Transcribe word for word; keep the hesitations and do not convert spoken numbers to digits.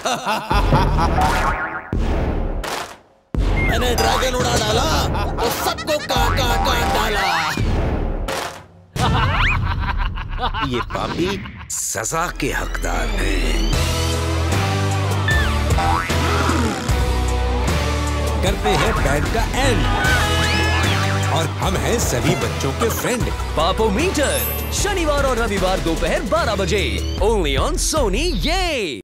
मैंने ड्रैगन उड़ा डाला तो सबको काट काट काट डाला। ये पापी सजा के हकदार हैं। करते हैं बैड का एंड और हम हैं सभी बच्चों के फ्रेंड। पापोमीटर शनिवार और रविवार दोपहर बारह बजे ओनली ऑन सोनी ये।